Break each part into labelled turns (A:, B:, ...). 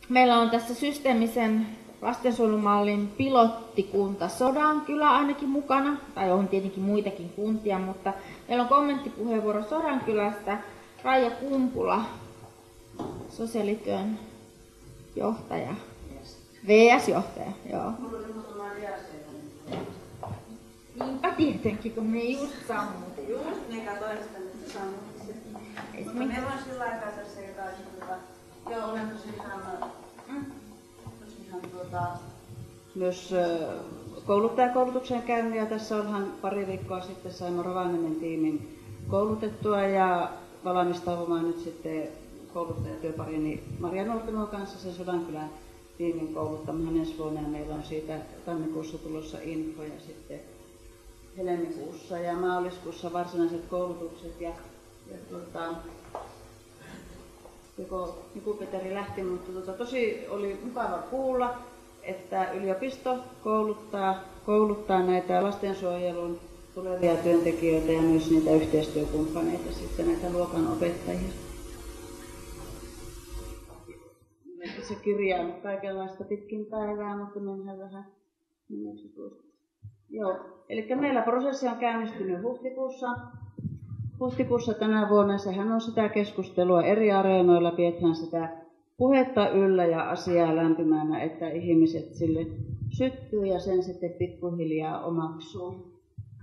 A: Meillä on tässä systeemisen lastensuojelumallin pilottikunta Sodankylä ainakin mukana, tai on tietenkin muitakin kuntia, mutta meillä on kommenttipuheenvuoro Sodankylästä. Raija Kumpula, sosiaalityön johtaja, VS-johtaja, joo. Niinpä tietenkin, kun me just sammutin.
B: Just ne katoista, että sammutin. Mutta meillä on sillä aikaa tässä jotain, joo, olen tosiaan myös kouluttajakoulutuksen käynyt, ja tässä ollaan pari viikkoa sitten saimme Rovaniemen tiimin koulutettua ja valmistautumaan nyt sitten kouluttajatyöparini Maria Nurtimon kanssa sen Sodankylän tiimin kouluttamaan ensi vuonna, ja meillä on siitä tammikuussa tulossa info ja sitten helmikuussa ja maaliskuussa varsinaiset koulutukset ja Peteri lähti, mutta tosi oli mukava kuulla, että yliopisto kouluttaa näitä lastensuojelun tulevia työntekijöitä ja myös niitä yhteistyökumppaneita, sitten näitä luokanopettajia. Se kirjaa kaikenlaista pitkin päivää, mutta mennään vähän nimeksi tuosta. Joo, eli meillä prosessi on käynnistynyt huhtikuussa tänä vuonna. Sehän on sitä keskustelua eri areenoilla, pidetään sitä puhetta yllä ja asiaa lämpimänä, että ihmiset sille syttyy ja sen sitten pikkuhiljaa omaksuu.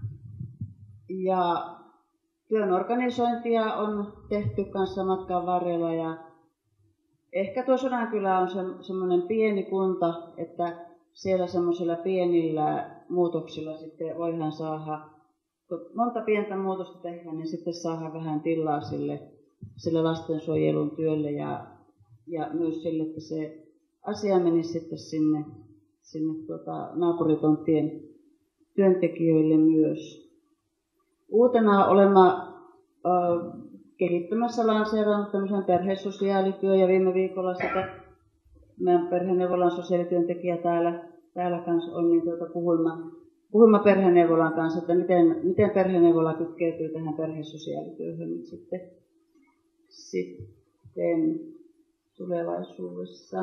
B: Ja työn organisointia on tehty kanssa matkan varrella, ja ehkä tuo Sodankylä on semmoinen pieni kunta, että siellä semmoisilla pienillä muutoksilla sitten voidaan saada, kun monta pientä muutosta tehdään, niin sitten saadaan vähän tilaa sille lastensuojelun työlle ja myös sille, että se asia menisi sitten sinne naapuritonttien työntekijöille myös. Uutena olemme kehittämässä lanseerannut tämmöisen perhesosiaalityö, ja viime viikolla sitä meidän perheneuvolan sosiaalityöntekijä täällä kanssa on, niin puhuimme perheneuvolan kanssa, että miten perheneuvola kytkeytyy tähän perhesosiaalityöhön nyt sitten tulevaisuudessa.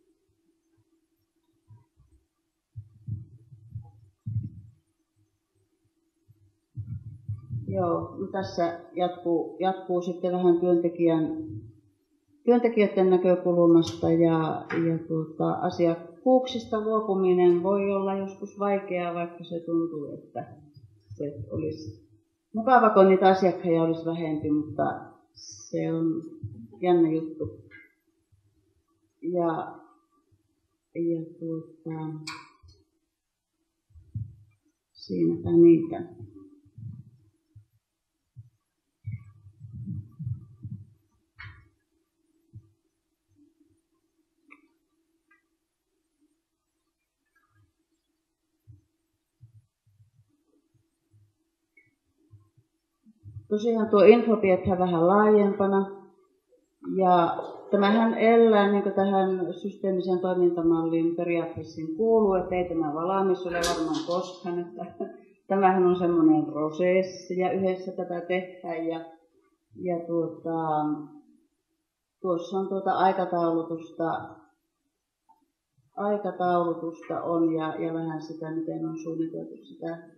B: Joo, tässä jatkuu sitten vähän työntekijöiden näkökulmasta ja asiakkuuksista luopuminen voi olla joskus vaikeaa, vaikka se tuntuu, että se olisi mukava, kun niitä asiakkaita olisi vähempi, mutta se on jännä juttu. Siinäpä niitä. Tosiaan tuo info pidetään vähän laajempana, ja tämähän elää niin tähän systeemiseen toimintamalliin periaatteessa kuuluu, että ei tämä valmis ole varmaan koskaan, että tämähän on semmoinen prosessi ja yhdessä tätä tehdään ja tuossa on aikataulutusta on ja vähän sitä, miten on suunniteltu sitä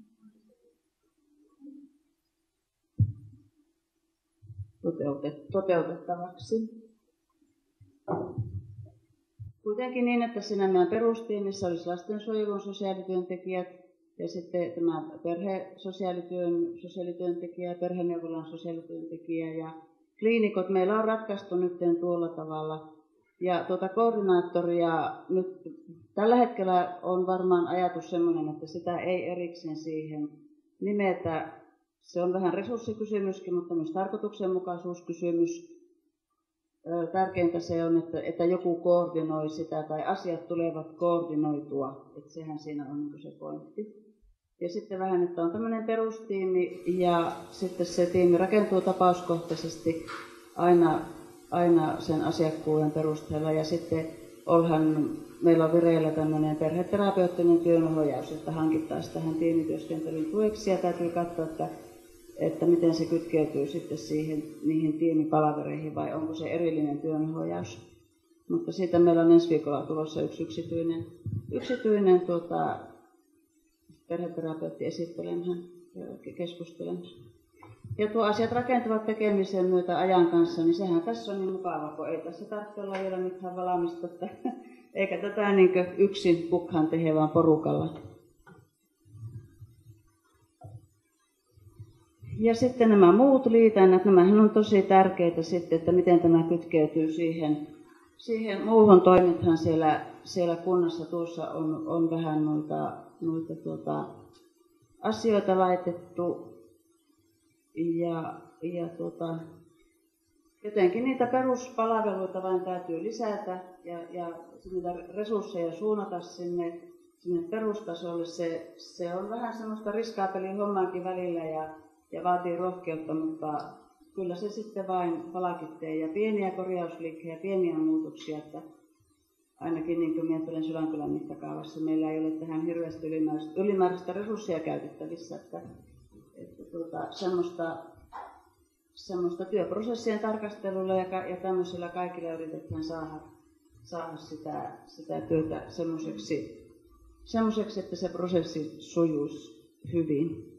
B: toteutettavaksi. Kuitenkin niin, että siinä meidän perustiimissä olisi lastensuojelun sosiaalityöntekijät ja sitten tämä perhesosiaalityön sosiaalityöntekijä, perheneuvolan sosiaalityöntekijä ja kliinikot meillä on ratkaistu nyt tuolla tavalla. Ja koordinaattoria nyt tällä hetkellä on varmaan ajatus sellainen, että sitä ei erikseen siihen nimetä. Se on vähän resurssikysymyskin, mutta myös tarkoituksenmukaisuuskysymys. Tärkeintä se on, että joku koordinoi sitä tai asiat tulevat koordinoitua. Että sehän siinä on se pointti. Ja sitten vähän, että on tämmöinen perustiimi ja sitten se tiimi rakentuu tapauskohtaisesti aina sen asiakkuuden perusteella. Ja sitten meillä on vireillä tämmöinen perheterapeuttinen työnohjaus, että hankittaisiin tähän tiimityöskentelyn tueksi ja täytyy katsoa, että miten se kytkeytyy sitten niihin tiimipalavereihin vai onko se erillinen työnohjaus. Mutta siitä meillä on ensi viikolla tulossa yksi yksityinen perheterapeutti esittelemään ja keskustelemaan. Ja tuo asiat rakentavat tekemisen myötä ajan kanssa, niin sehän tässä on niin mukava, kun ei tässä tarvitse olla vielä mitään valmista, eikä tätä niin yksin pukhaan tehdä, vaan porukalla. Ja sitten nämä muut liitännät, nämähän on tosi tärkeitä sitten, että miten tämä kytkeytyy siihen muuhun toimintaan siellä kunnassa. Tuossa on vähän noita asioita laitettu ja jotenkin niitä peruspalveluita vain täytyy lisätä ja niitä resursseja suunnata sinne perustasolle. Se on vähän semmoista riskaapeliä hommaakin välillä ja vaatii rohkeutta, mutta kyllä se sitten vain palkitsee ja pieniä korjausliikkejä ja pieniä muutoksia, että ainakin niin kuin miettilen Sodankylän mittakaavassa meillä ei ole tähän hirveästi ylimääräistä resursseja käytettävissä, että semmoista työprosessien tarkastelulla ja tämmöisellä kaikilla yritetään saada sitä työtä semmoiseksi, että se prosessi sujuisi hyvin.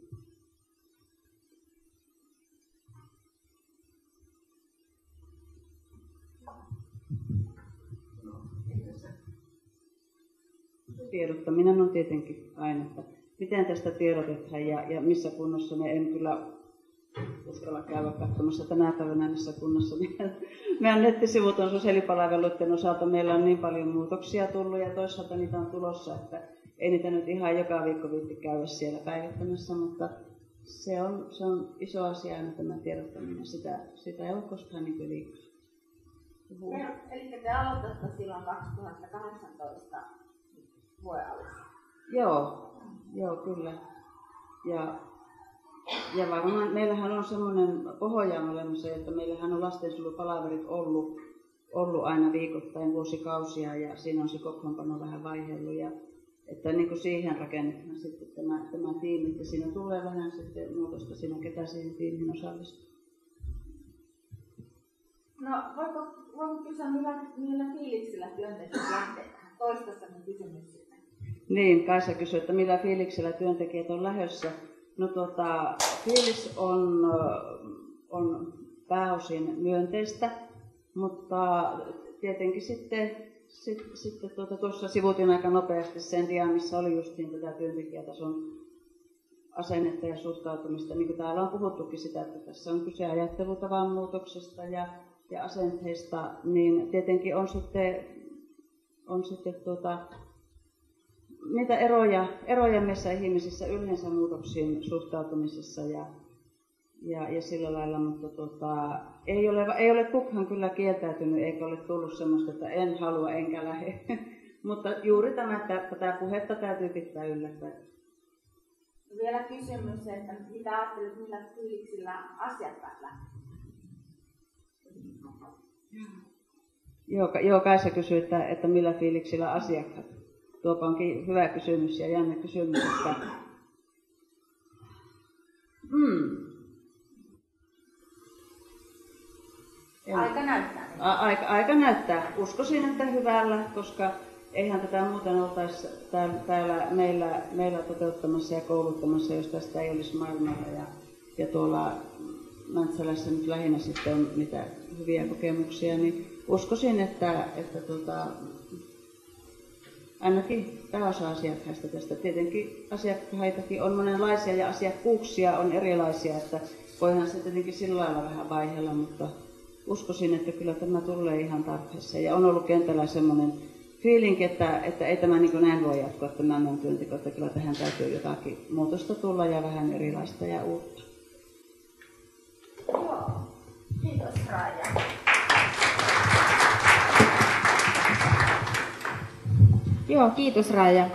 B: Tiedottaminen on tietenkin aina, että miten tästä tiedotetaan ja missä kunnossa me en kyllä uskalla käydä katsomassa tänä päivänä, missä kunnossa meidän nettisivut on sosiaalipalveluiden osalta. Meillä on niin paljon muutoksia tullut ja toisaalta niitä on tulossa, että ei niitä nyt ihan joka viikko viitti käydä siellä päivittämässä, mutta se on iso asia aina tämä tiedottaminen. Sitä ei ole koskaan niin liikaa.
A: Eli te aloitatte silloin 2018 vuoden alussa?
B: Joo, kyllä. Ja varmaan meillähän on semmoinen pohjaan olemassa, että meillähän on lastensuojelupalaverit ollut aina viikoittain vuosikausia ja siinä on se kokoonpano vähän vaihellut. Ja, että niin kuin siihen rakennetaan sitten tämä tiimi, että siinä tulee vähän sitten muutosta siinä, ketä siihen tiimiin osallistuu.
A: No voiko kysyä, millä fiiliksillä työntekijät lähtee? Toistaiseksi kysymys sitten.
B: Niin, Kaisa kysyi, että millä fiiliksillä työntekijät on lähdössä. No fiilis on pääosin myönteistä, mutta tietenkin sitten tuossa sivuutin aika nopeasti sen dian, missä oli justiin tätä työntekijätason asennetta ja suhtautumista. Niin kuin täällä on puhuttukin sitä, että tässä on kyse ajattelutavan muutoksesta ja asenteista, niin tietenkin on sitten niitä eroja meissä ihmisissä yleensä muutoksiin suhtautumisessa ja sillä lailla, mutta ei ole kukaan kyllä kieltäytynyt eikä ole tullut semmoista, että en halua enkä lähde. Mutta juuri tätä puhetta täytyy pitää yllättää.
A: Vielä kysymys, että mitä ajattelet, millä fiiliksillä asiakkaat lähtevät?
B: Joo, Kaisa kysyi, että millä fiiliksillä asiakkaat. Tuopa onkin hyvä kysymys ja jännä kysymys, että
A: Aika näyttää.
B: Aika näyttää. Uskoisin, että hyvällä, koska eihän tätä muuten oltaisi täällä meillä toteuttamassa ja kouluttamassa, jos tästä ei olisi maailmalla. Ja tuolla Mäntsälässä nyt lähinnä sitten on mitä hyviä kokemuksia, niin uskoisin, että ainakin pääosa asiakkaista tästä. Tietenkin asiakkaitakin on monenlaisia ja asiakkuuksia on erilaisia, että voihan se tietenkin sillä lailla vähän vaihella, mutta uskoisin, että kyllä tämä tulee ihan tarpeessa. Ja on ollut kentällä semmoinen fiilinki, että ei tämä niin näin voi jatkoa tämä meidän työnteko, että kyllä tähän täytyy jotakin muutosta tulla ja vähän erilaista ja uutta.
A: Joo, kiitos Raija. Joo, kiitos Raija.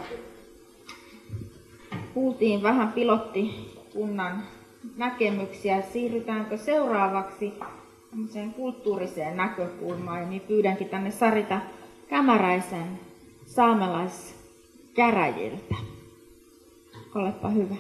A: Kuultiin vähän pilottikunnan näkemyksiä. Siirrytäänkö seuraavaksi kulttuuriseen näkökulmaan? Niin pyydänkin tänne Sarita Kämäräisen saamelaiskäräjiltä. Olepa hyvä.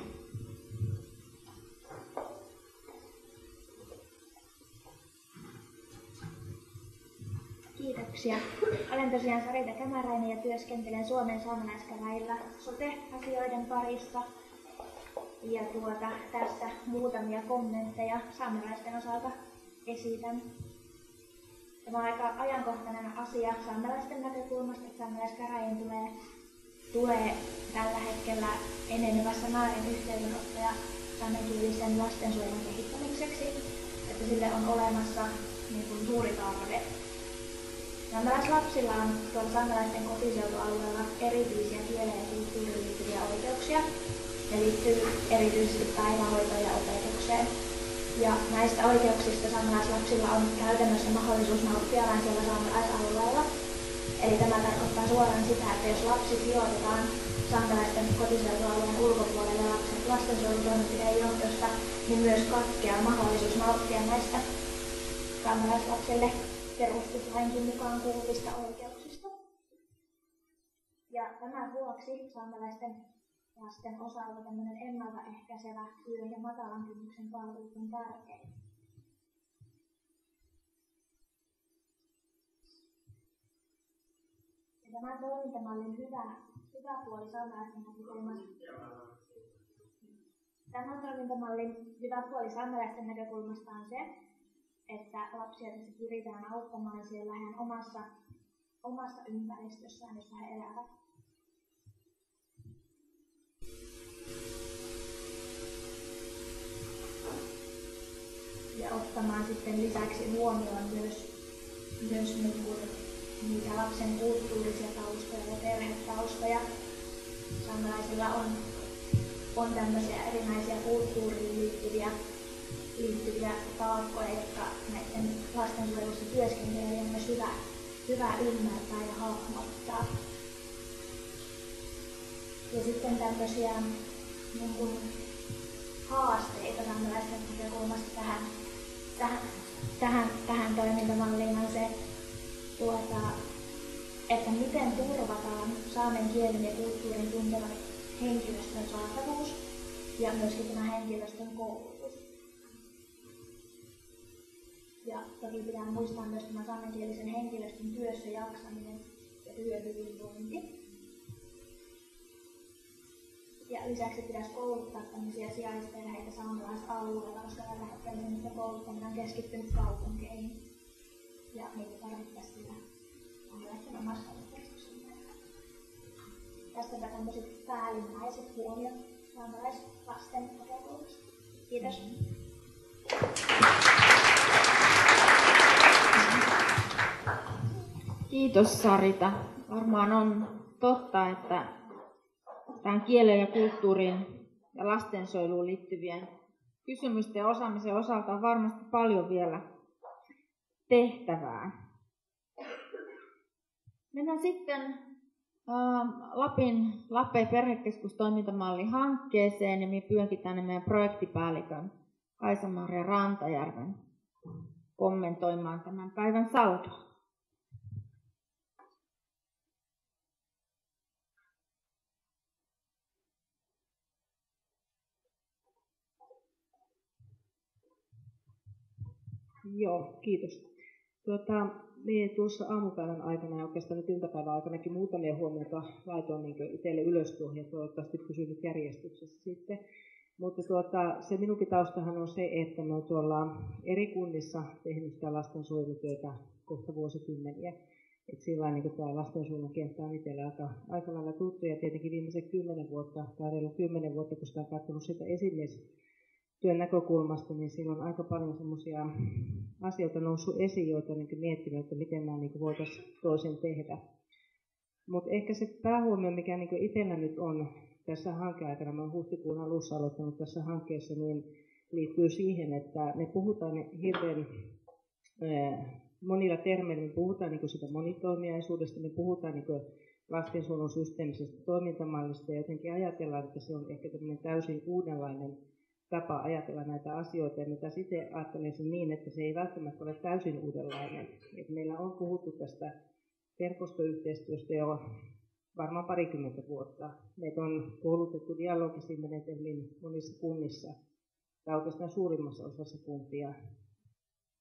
C: Kiitoksia. Kiitoksia. Olen tosiaan Sarita Kämäräinen ja työskentelen Suomen saamelaiskäräjillä sote-asioiden parissa. Ja tässä muutamia kommentteja saamelaisten osalta esitän. Tämä on aika ajankohtainen asia saamelaisten näkökulmasta, että saamelaiskäräjien tulee tällä hetkellä enenevässä määrin yhteydenottoja saamenkielisen lastensuojelun kehittämiseksi, että sille on olemassa suuri tarve. Saamelaislapsilla on tuolla saamelaisten kotiseutualueella erityisiä kieleen ja kulttuuriin liittyviä oikeuksia. Ne liittyy erityisesti päivähoitoon ja opetukseen. Ja näistä oikeuksista saamelaislapsilla on käytännössä mahdollisuus nauttia vain siellä saamelaisalueella. Eli tämä tarkoittaa suoraan sitä, että jos lapsi sijoitetaan saamelaisten kotiseutualueen ulkopuolelle lastensuojelutoimenpiteen johdosta, niin myös katkeaa mahdollisuus nauttia näistä saamelaislapsille perustuslainkin mukaan kuuluvista oikeuksista. Ja tämän vuoksi saamelaisten lasten osalta tämmöinen ennaltaehkäisevä työ ja matalan kynnyksen palvelut on tärkeitä. Tämän toimintamallin hyvä puoli saamelaisten näkökulmasta on se, että lapsia tässä pyritään auttamaan siellä heidän omassa ympäristössään, jossa he elävät. Ja ottamaan sitten lisäksi huomioon myös niitä lapsen kulttuurisia taustoja ja perhetaustoja. Saamelaisilla on tämmöisiä erinäisiä kulttuuriin liittyviä taakkoja, jotka näiden lastensuojelussa työskentelevien on myös hyvä ymmärtää ja hahmottaa. Ja sitten tämmöisiä haasteita saamelaisten näkökulmasta tähän toimintamalliin on se, että miten turvataan saamen kielen ja kulttuurin tuntevan henkilöstön saatavuus ja myöskin tämä henkilöstön koulutus. Ja toki pitää muistaa myös tämä saamenkielisen henkilöstön työssä jaksaminen ja työhyvinvointi. Ja lisäksi pitäisi kouluttaa tämmöisiä sijaisperheitä saamelaisalueella, koska tällä hetkellä niitä kouluttaminen on keskittynyt kaupunkeihin. Ja niitä tarvittaisiin kyllä saamelaisten omassa yhteisössä. Tästä tämmöiset päällimmäiset huomiot saamelaislasten näkökulmasta. Kiitos.
A: Kiitos Sarita. Varmaan on totta, että tämän kielen ja kulttuurin ja lastensuojeluun liittyvien kysymysten ja osaamisen osalta on varmasti paljon vielä tehtävää. Mennään sitten Lapin perhekeskustoimintamallin hankkeeseen ja minä pyydänkin tänne meidän projektipäällikön Kaisa-Maria Rantajärven kommentoimaan tämän päivän saldoa.
D: Joo, kiitos. Me tuossa aamupäivän aikana ja oikeastaan nyt iltapäivän aikanakin muutamia huomioita laitoin niin itselle ylös tuohon ja toivottavasti pysyy nyt järjestyksessä sitten. Mutta se minunkin taustahan on se, että me olen tuolla eri kunnissa tehnyt sitä lastensuojelutyötä kohta vuosikymmeniä. Että sillä niin tämä lastensuojelun kenttä on itselle aika lailla tuttu ja tietenkin viimeiset 10 vuotta tai reilu 10 vuotta, kun sitä on katsonut sitä esimiestyön näkökulmasta, niin silloin on aika paljon semmoisia asioita noussut esiin, joita on miettinyt, että miten nämä voitaisiin toisen tehdä. Mutta ehkä se päähuomio, mikä itsellä nyt on tässä hankeaikana, mä olen huhtikuun alussa aloittanut tässä hankkeessa, niin liittyy siihen, että me puhutaan hirveän monilla termeillä, me puhutaan sitä monitoimiaisuudesta, me puhutaan lastensuojelun systeemisestä toimintamallista ja jotenkin ajatellaan, että se on ehkä tämmöinen täysin uudenlainen tapa ajatella näitä asioita, ja mitä sitten ajattelisin niin, että se ei välttämättä ole täysin uudenlainen. Et meillä on puhuttu tästä verkostoyhteistyöstä jo varmaan 20 vuotta. Meitä on koulutettu dialogisiin menetelmiin monissa kunnissa, tai oikeastaan suurimmassa osassa kuntia.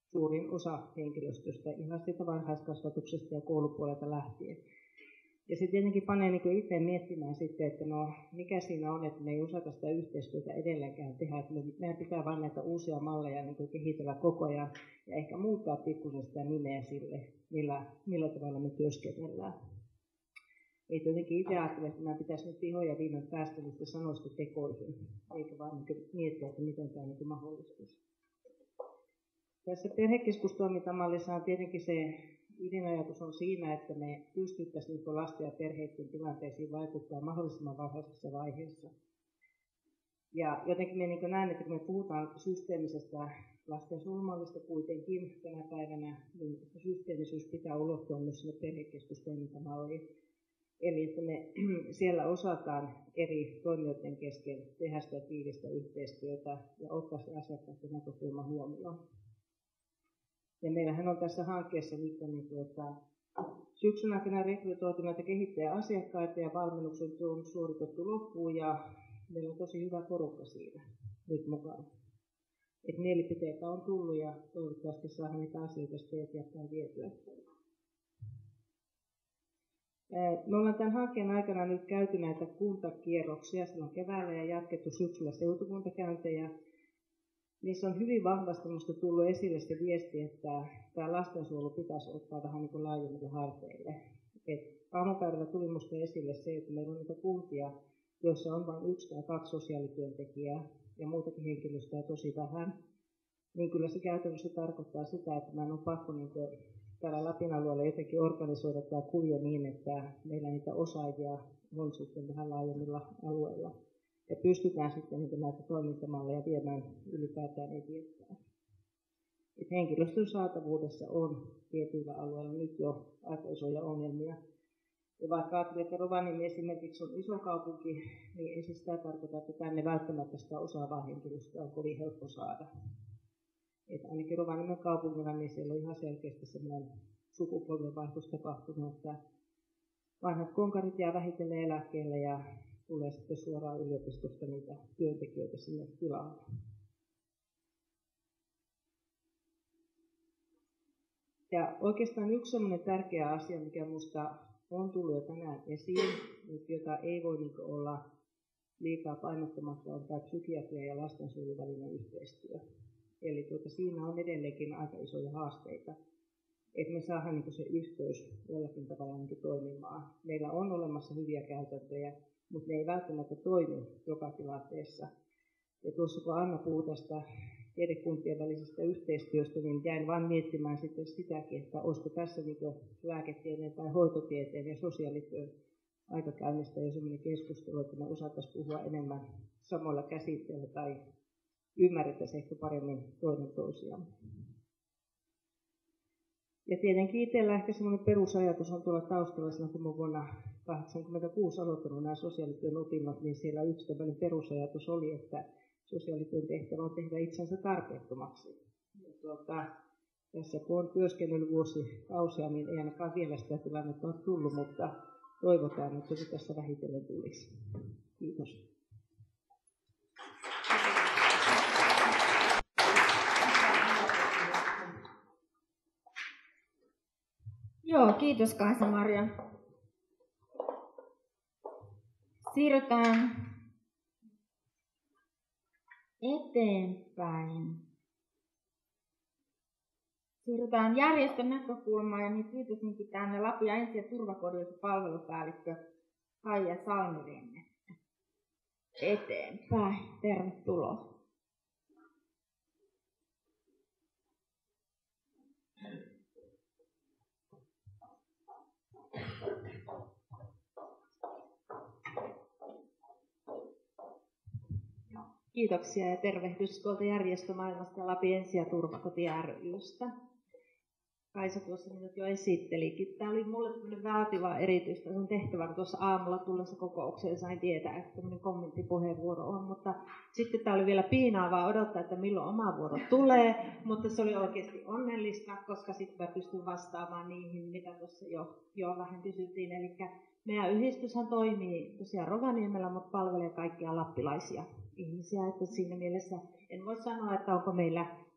D: suurin osa henkilöstöstä ihan siitä varhaiskasvatuksesta ja koulupuolelta lähtien. Ja se tietenkin panee niin itse miettimään sitten, että no mikä siinä on, että me ei osata sitä yhteistyötä edelleenkään tehdä. Että meidän pitää vain näitä uusia malleja niin kehitellä koko ajan ja ehkä muuttaa pikkusen sitä nimeä sille, millä tavalla me työskennellään. Ei tietenkin itse ajattele, että meidän pitäisi nyt vihoja viimein päästä niistä sanoista tekoihin, eikä vaan niin miettiä, että miten tämä niin mahdollistuisi. Tässä perhekeskustoimintamallissa on tietenkin se ydinajatus on siinä, että me pystyttäisiin lasten ja perheiden tilanteisiin vaikuttaa mahdollisimman varhaisessa vaiheessa. Ja jotenkin me niin näen, että kun me puhutaan systeemisestä lastensuojelumallista kuitenkin tänä päivänä, niin systeemisyys pitää ulottua myös sinne perhekeskustoimintamalliin. Eli että me siellä osataan eri toimijoiden kesken tehdä sitä tiivistä yhteistyötä ja ottaa se asiakkaiden näkökulma huomioon. Ja meillähän on tässä hankkeessa nyt syksyn aikana rekrytoitu näitä kehittäjäasiakkaita ja valmennukset on suoritettu loppuun ja meillä on tosi hyvä porukka siinä nyt mukaan. Et mielipiteitä on tullut ja toivottavasti saadaan niitä asioita eteenpäin vietyä. Me ollaan tämän hankkeen aikana nyt käyty näitä kuntakierroksia silloin keväällä ja jatkettu syksyllä seutukuntakäyntejä. Niissä on hyvin vahvasti minusta tullut esille se viesti, että tämä lastensuojelu pitäisi ottaa vähän niin kuin laajemmille harteille. Aamupäivällä tuli minusta esille se, että meillä on niitä kuntia, joissa on vain 1 tai 2 sosiaalityöntekijää ja muutakin henkilöstöä tosi vähän. Niin kyllä se käytännössä tarkoittaa sitä, että meidän on pakko niin täällä Lapin alueella jotenkin organisoida tämä kuvio niin, että meillä niitä osaajia on sitten vähän laajemmilla alueilla. Ja pystytään sitten näitä toimintamalleja viemään ylipäätään eteenpäin. Et henkilöstön saatavuudessa on tietyillä alueilla nyt jo aika isoja ongelmia. Ja vaikka ajattelee, että Rovaniemi esimerkiksi on iso kaupunki, niin ei se sitä tarkoita, että tänne välttämättä sitä osaavaa henkilöstöä on kovin helppo saada. Et ainakin Rovaniemen kaupungilla niin siellä on ihan selkeästi sellainen sukupolvenvaihdos tapahtunut, että vanhat konkarit jää vähitellen eläkkeelle ja tulee sitten suoraan yliopistosta niitä työntekijöitä sinne tilalle. Ja oikeastaan yksi sellainen tärkeä asia, mikä minusta on tullut jo tänään esiin, mutta jota ei voi olla liikaa painottamatta, on tämä psykiatria ja lastensuojelun välinen yhteistyö. Eli siinä on edelleenkin aika isoja haasteita, että me saadaan se yhteys jollakin tavalla toimimaan. Meillä on olemassa hyviä käytäntöjä, mutta ne ei välttämättä toimi joka tilanteessa. Ja tuossa kun Anna puhui tästä tiedekuntien välisestä yhteistyöstä, niin jäin vain miettimään sitten sitäkin, että olisiko tässä lääketieteen tai hoitotieteen ja sosiaalityön aikakäynnistä jo sellainen keskustelu, että me osattaisiin puhua enemmän samoilla käsitteillä tai ymmärrettäisiin ehkä paremmin toinen toisiaan. Ja tietenkin itsellä ehkä sellainen perusajatus on tuolla taustalla, silloin kun olen vuonna 1986 aloittanut nämä sosiaalityön opinnot, niin siellä yksi tämmöinen perusajatus oli, että sosiaalityön tehtävä on tehdä itsensä tarpeettomaksi. Tässä kun on työskennellyt vuosikausia, niin ei ainakaan vielä sitä tilannetta ole tullut, mutta toivotaan, että se tässä vähitellen tulisi. Kiitos.
A: Joo, kiitos Kaisa-Maria. Siirrytään eteenpäin. Siirrytään järjestön näkökulmaan ja niin pyytäisinkin tänne Lapin ensi- ja turvakodin palvelupäällikkö Kaija Salmivenne eteenpäin. Tervetuloa. Kiitoksia ja tervehdys tuolta järjestömaailmasta Lapin ensi- ja turvakoti ry:stä. Kaisa tuossa minut jo esittelikin. Tämä oli minulle tämmöinen vaativa erityistä sun tehtävä, kun tuossa aamulla tullessa kokoukseen sain tietää, että tämmöinen kommenttipuheenvuoro on, mutta sitten tämä oli vielä piinaavaa odottaa, että milloin oma vuoro tulee, mutta se oli oikeasti onnellista, koska sitten mä pystyn vastaamaan niihin, mitä tuossa jo vähän kysyttiin. Eli meidän yhdistyshän toimii tosiaan Rovaniemellä, mutta palvelee kaikkia lappilaisia ihmisiä, että siinä mielessä en voi sanoa, että onko meillä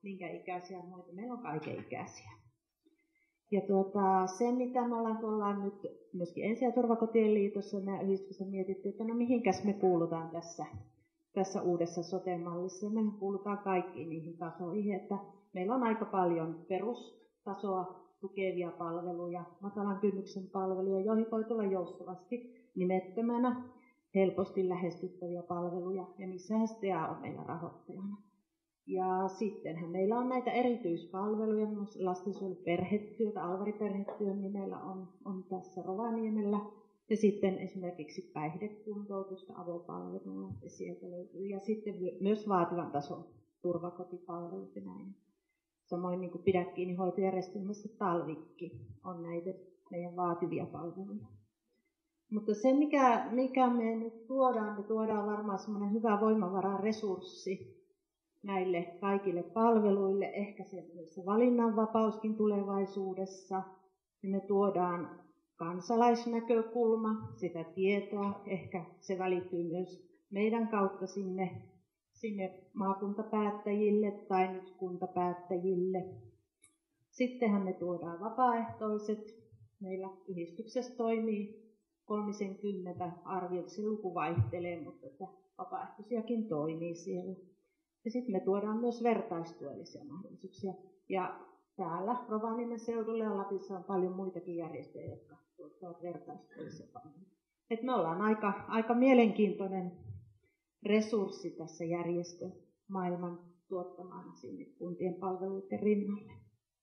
D: minkä ikäisiä ja muita. Meillä on kaiken ikäisiä. Ja se, mitä me ollaan nyt myöskin Ensi- ja turvakotien liitossa ja yhdistyksessä mietitty, että no mihinkäs me kuulutaan tässä uudessa sote-mallissa. Me kuulutaan kaikkiin niihin tasoihin, että meillä on aika paljon perustasoa tukevia palveluja, matalan kynnyksen palveluja, joihin voi tulla joustavasti nimettömänä, helposti lähestyttäviä palveluja, ja niissähän STEA on meillä rahoittajana. Ja sittenhän meillä on näitä erityispalveluja, myös lastensuojeluperhetyötä, Alvari-perhetyön nimellä on tässä Rovaniemellä. Ja sitten esimerkiksi päihdekuntoutusta, avopalvelua sieltä löytyy. Ja sitten myös vaativan tason turvakotipalvelut ja näin. Samoin niin kuin Pidä kiinni -hoitojärjestelmässä Talvikki on näitä meidän vaativia palveluja. Mutta se, mikä me nyt tuodaan varmaan semmoinen hyvä voimavara, resurssi näille kaikille palveluille, ehkä se valinnanvapauskin tulevaisuudessa. Ja me tuodaan kansalaisnäkökulma, sitä tietoa, ehkä se välittyy myös meidän kautta sinne maakuntapäättäjille tai nyt kuntapäättäjille. Sittenhän me tuodaan vapaaehtoiset. Meillä yhdistyksessä toimii 30 arvioita, se luku vaihtelee, mutta että vapaaehtoisiakin toimii siellä. Ja sitten me tuodaan myös vertaistyöllisiä mahdollisuuksia. Ja täällä Rovaniemen seudulla ja Lapissa on paljon muitakin järjestöjä, jotka tuottavat vertaistyöllisiä palveluja. Et me ollaan aika mielenkiintoinen resurssi tässä järjestömaailman tuottamana sinne kuntien palveluiden rinnalle.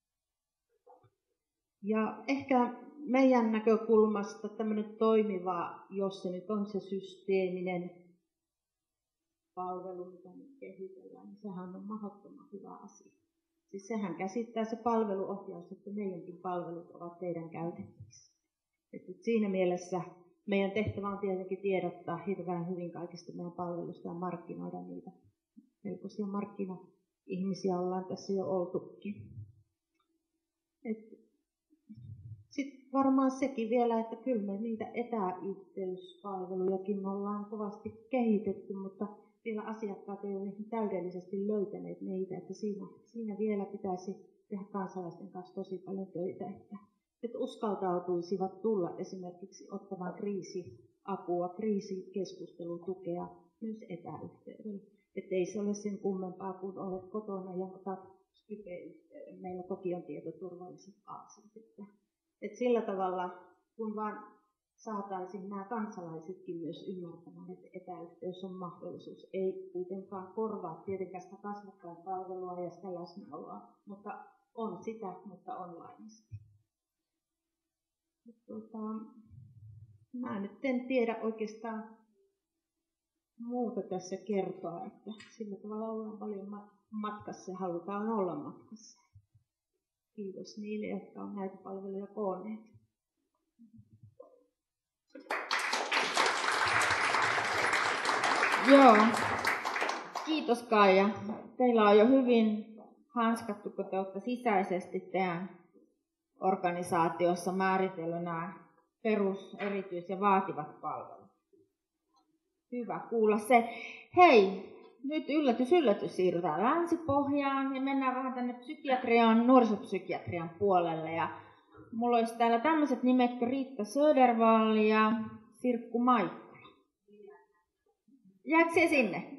D: Ja ehkä meidän näkökulmasta tämmöinen toimiva, jos se nyt on se systeeminen palvelu, mitä nyt kehitellään, niin sehän on mahdottoman hyvä asia. Siis sehän käsittää se palveluohjaus, että meidänkin palvelut ovat teidän käytettävissä. Että siinä mielessä meidän tehtävä on tietenkin tiedottaa hirveän hyvin kaikista meidän palveluista ja markkinoida niitä. Melkoisia markkina-ihmisiä ollaan tässä jo oltukin. Sitten varmaan sekin vielä, että kyllä me niitä etäyhteyspalvelujakin ollaan kovasti kehitetty, mutta vielä asiakkaat eivät ole täydellisesti löytäneet niitä, että siinä vielä pitäisi tehdä kansalaisten kanssa tosi paljon töitä, että uskaltautuisivat tulla esimerkiksi ottamaan kriisiapua, kriisikeskustelutukea myös etäyhteydellä. Että ei se ole sen kummempaa kuin olet kotona ja otat Skype-yhteyden. Meillä toki on tietoturvalliset aasiat. Että sillä tavalla, kun vaan saataisiin nämä kansalaisetkin myös ymmärtämään, että etäyhteys on mahdollisuus. Ei kuitenkaan korvaa tietenkään sitä kasvokkainpalvelua ja sitä läsnäoloa, mutta on sitä, mutta onlineisesti. Mä nyt en tiedä oikeastaan muuta tässä kertoa, että sillä tavalla ollaan paljon matkassa ja halutaan olla matkassa. Kiitos niille, jotka on näitä palveluja koonneet.
A: Joo, kiitos Kaija. Teillä on jo hyvin hanskattu, kun te olette sisäisesti teidän organisaatiossa määritellyt nämä perus-, erityis- ja vaativat palvelut. Hyvä kuulla se. Hei, nyt yllätys siirrytään Länsi-Pohjaan ja mennään vähän tänne psykiatriaan, nuorisopsykiatrian puolelle. Ja mulla olisi täällä tämmöiset nimet kuin Riitta Södervall ja Sirkku Maikkola. Jääkö se sinne?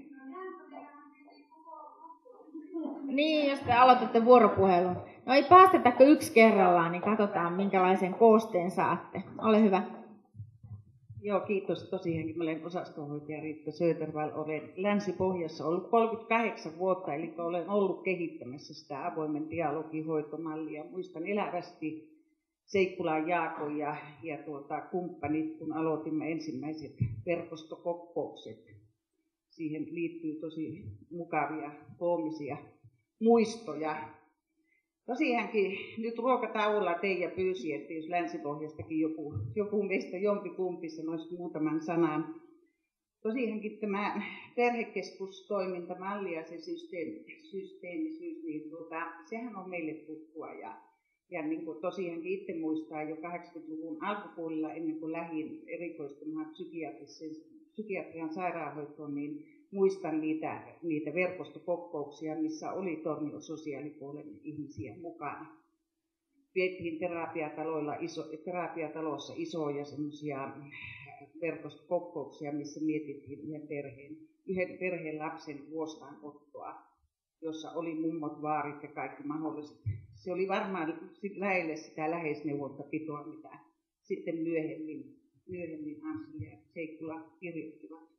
A: Niin, jos te aloitatte vuoropuhelun. No ei päästetäkö yksi kerrallaan, niin katsotaan minkälaisen koosteen saatte. Ole hyvä.
E: Joo, kiitos tosiaankin. Mä olen osastonhoitaja Riitta Södervall. Olen Länsi-Pohjassa ollut 38 vuotta, eli olen ollut kehittämässä sitä avoimen dialogihoitomallia. Muistan elävästi Seikkulan Jaakko ja kumppanit, kun aloitimme ensimmäiset verkostokokoukset. Siihen liittyy tosi mukavia, koomisia muistoja. Tosiaankin nyt ruokatauolla Teija pyysi, että jos Länsi-Pohjastakin joku meistä jompikumpi sanoisi muutaman sanan. Tosiaankin tämä perhekeskustoimintamalli ja se systeemisyys, niin sehän on meille tuttua. Ja niin kuin tosiaankin itse muistaa jo 80-luvun alkupuolella, ennen kuin lähdin erikoistumaan psykiatrian sairaanhoitoon, niin muistan niitä verkostokokouksia, missä oli Tornion sosiaalipuolen ihmisiä mukana. Vietiin terapiatalossa isoja semmoisia verkostokokouksia, missä mietittiin yhden perheen lapsen huostaanottoa, jossa oli mummot, vaarit ja kaikki mahdolliset. Se oli varmaan lähelle sitä läheisneuvontapitoa, mitä sitten myöhemmin Hansel ja Seikkula kirjoittivat.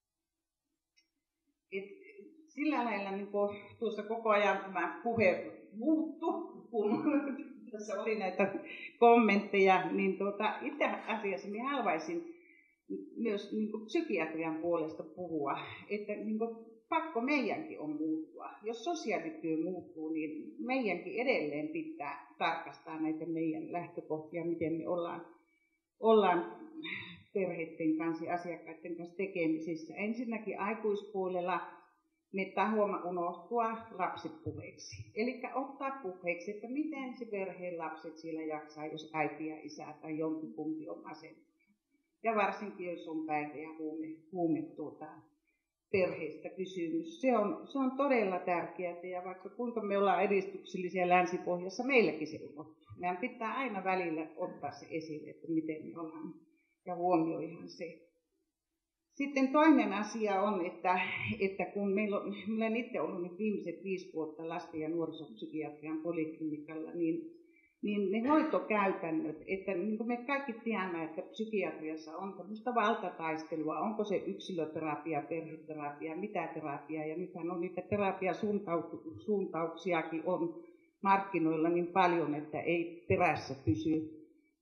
E: Sillä lailla niin tuossa koko ajan tämä puhe muuttui, kun tässä oli näitä kommentteja, niin itse asiassa minä haluaisin myös niin psykiatrian puolesta puhua, että niin pakko meidänkin on muuttua. Jos sosiaalityö muuttuu, niin meidänkin edelleen pitää tarkastaa näitä meidän lähtökohtia, miten me ollaan perheiden kanssa ja asiakkaiden kanssa tekemisissä. Ensinnäkin aikuispuolella me tahoamme unohtua lapset puheeksi. Eli ottaa puheeksi, että miten se perheen lapset siellä jaksaa, jos äiti ja isä tai jompikumpi on masentunut. Ja varsinkin, jos on päihde- ja huume perheestä kysymys. Se on todella tärkeää, ja vaikka kuinka me ollaan edistyksellisiä Länsi-Pohjassa, meilläkin se unohtuu. Meidän pitää aina välillä ottaa se esille, että miten me ollaan, ja huomioihan se. Sitten toinen asia on, että kun meillä olen itse ollut nyt viimeiset 5 vuotta lasten- ja nuorisopsykiatrian poliklinikalla, niin ne hoitokäytännöt, että niin kuin me kaikki tiedämme, että psykiatriassa on tämmöistä valtataistelua, onko se yksilöterapia, perheterapia, mitä terapiaa, ja nythän on niitä terapiasuuntauksiakin on markkinoilla niin paljon, että ei perässä pysy.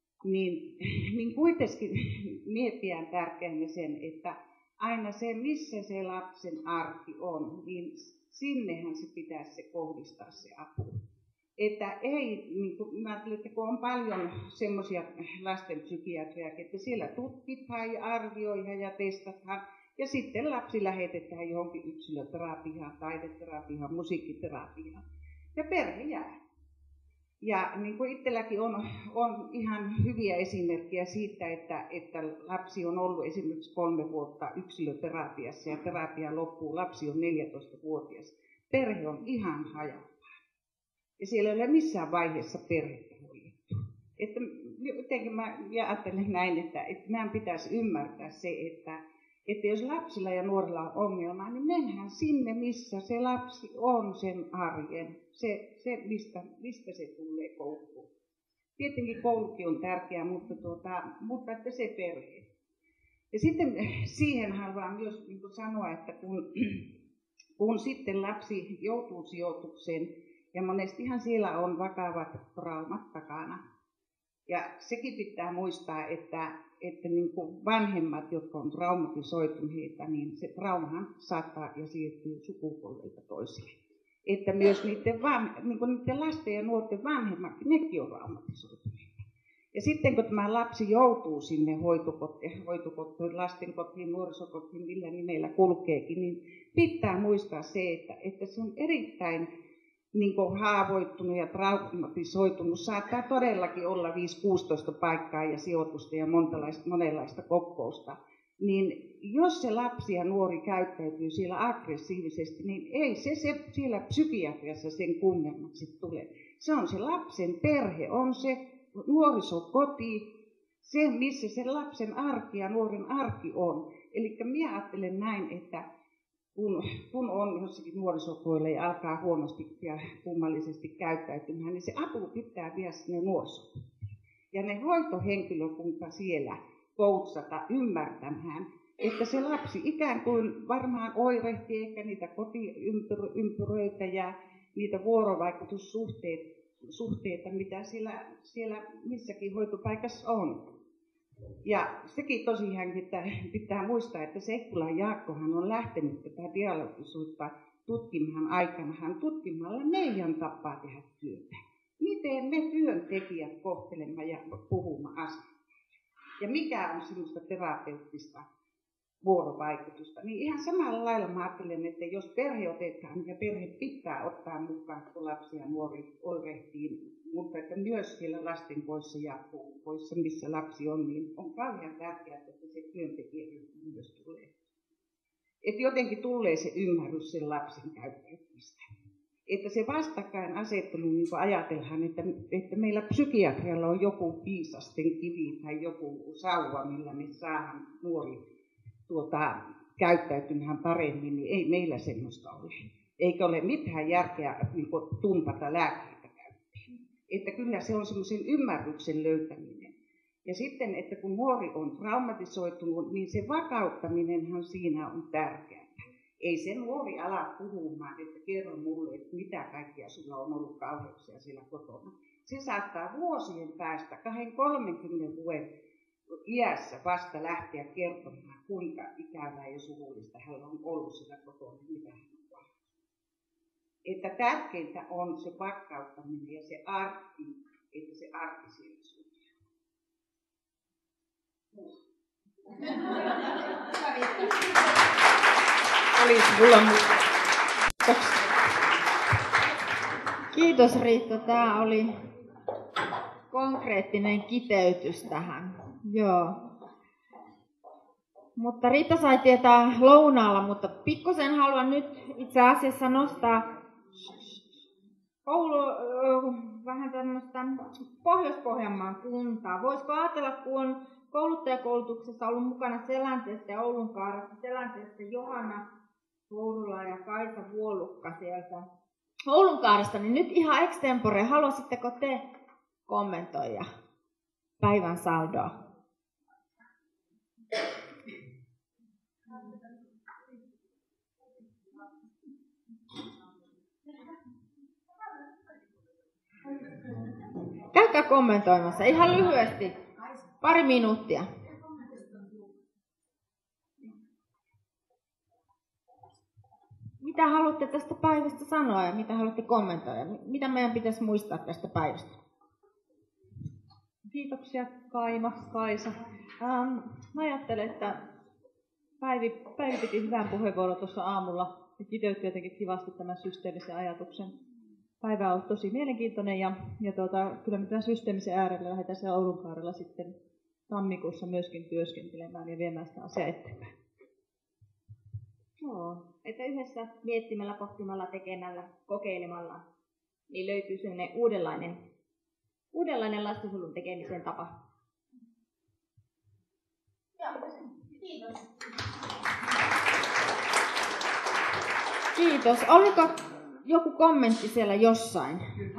E: Niin kuitenkin miettiään tärkeänä sen, että aina se, missä se lapsen arki on, niin sinnehän se pitäisi se kohdistaa se apu. Että ei, niin kuin mä ajattelen, että kun on paljon semmoisia lastenpsykiatriaa, että siellä tutkitaan ja arvioidaan ja testataan, ja sitten lapsi lähetetään johonkin yksilöterapiaan, taideterapiaan, musiikkiterapiaan, ja perhe jää. Ja niin kuin itselläkin on ihan hyviä esimerkkejä siitä, että lapsi on ollut esimerkiksi 3 vuotta yksilöterapiassa ja terapia loppuu, lapsi on 14-vuotias. Perhe on ihan hajallaan. Ja siellä ei ole missään vaiheessa perhettä hoidettu. Että jotenkin mä ajattelen näin, että meidän pitäisi ymmärtää se, että jos lapsilla ja nuorilla on ongelmaa, niin mennään sinne, missä se lapsi on sen arjen. Se mistä se tulee kouluun. Tietenkin koulukin on tärkeä, mutta että se perhe. Ja sitten siihen haluan myös sanoa, että kun sitten lapsi joutuu sijoitukseen, ja monestihan siellä on vakavat traumat takana. Ja sekin pitää muistaa, että niin kuin vanhemmat, jotka on traumatisoituneita, niin se traumahan saattaa ja siirtyy sukupolvelta toiselle. Että myös niiden lasten ja nuorten vanhemmat, nekin on traumatisoituneita. Ja sitten kun tämä lapsi joutuu sinne hoitokotiin, lastenkotiin, nuorisokotiin, millä nimellä kulkeekin, niin pitää muistaa se, että se on erittäin niin kuin haavoittunut ja traumatisoitunut, saattaa todellakin olla 5-16 paikkaa ja sijoitusta ja monenlaista kokousta, niin jos se lapsi ja nuori käyttäytyy siellä aggressiivisesti, niin ei se siellä psykiatriassa sen kummemmaksi tule. Se on se lapsen perhe, on se nuorisokoti, se missä se lapsen arki ja nuoren arki on. Eli minä ajattelen näin, että kun on jossakin nuorisopuolella ja alkaa huonosti ja kummallisesti käyttäytymään, niin se apu pitää viedä sinne nuorisopuolelle. Ja ne hoitohenkilökunta siellä koutsata ymmärtämään, että se lapsi ikään kuin varmaan oirehtii ehkä niitä kotiympyröitä ja niitä vuorovaikutussuhteita, mitä siellä missäkin hoitopaikassa on. Ja sekin tosiaan, että pitää muistaa, että Seikkulan Jaakkohan on lähtenyt tätä dialogisuutta tutkimalla meidän tapaa tehdä työtä. Miten me työntekijät kohtelemme ja puhumme asioista. Ja mikä on semmoista terapeuttista vuorovaikutusta. Niin ihan samalla lailla mä ajattelen, että jos perhe otetaan ja perhe pitää ottaa mukaan, kun lapsi ja nuori oirehtii, mutta että myös siellä lasten poissa ja poissa, missä lapsi on, niin on kauhean tärkeää, että se työntekijä myös tulee. Että jotenkin tulee se ymmärrys sen lapsen käyttäytymistä. Että se vastakkainasettelu, niin kuin ajatellaan, että meillä psykiatrialla on joku viisasten kivi tai joku sauva, millä me saadaan nuori käyttäytymään paremmin, niin ei meillä semmoista ole. Eikä ole mitään järkeä niin tumpata lääkkeitä käyttäen. Että kyllä se on semmoisen ymmärryksen löytäminen. Ja sitten, että kun nuori on traumatisoitunut, niin se vakauttaminenhan siinä on tärkeää. Ei se nuori ala puhumaan, että kerro mulle, että mitä kaikkia sulla on ollut kauheuksia siellä kotona. Se saattaa vuosien päästä, 20-30 vuoden iässä vasta lähteä kertomaan, kuinka ikävää ja surullista hän on ollut siellä kotona, mitä hän on ollut. Että tärkeintä on se vakauttaminen ja se arki, että se arki siellä suuntaan.
A: Kiitos Riitta, tämä oli konkreettinen kiteytys tähän. Joo. Mutta Riitta sai tietää lounaalla, mutta pikkusen haluan nyt itse asiassa nostaa vähän tämmöistä Pohjois-Pohjanmaan kuntaa. Voisiko ajatella, kun on kouluttajakoulutuksessa ollut mukana Selänteestä ja Oulunkaarasta, Selänteestä Johanna Kourula ja Kaisa Vuolukka sieltä Oulunkaarasta, niin nyt ihan extempore, haluaisitteko te kommentoida päivän saldoa? Käykää kommentoimassa ihan lyhyesti, pari minuuttia. Mitä haluatte tästä päivästä sanoa ja mitä haluatte kommentoida? Mitä meidän pitäisi muistaa tästä päivästä?
D: Kiitoksia Kaisa. Mä ajattelen, että Päivi piti hyvän puheenvuoron tuossa aamulla ja kiteytti jotenkin kivasti tämän systeemisen ajatuksen. Päivä on ollut tosi mielenkiintoinen ja kyllä me tämän systeemisen äärellä lähdetään siellä Oulunkaarella sitten tammikuussa myöskin työskentelemään ja viemään sitä asiaa eteenpäin.
F: Joo, että yhdessä miettimällä, pohtimalla, tekemällä, kokeilemalla, niin löytyy sellainen uudenlainen lastensuojelun tekemisen tapa. Kiitos.
A: Kiitos. Oliko joku kommentti siellä jossain?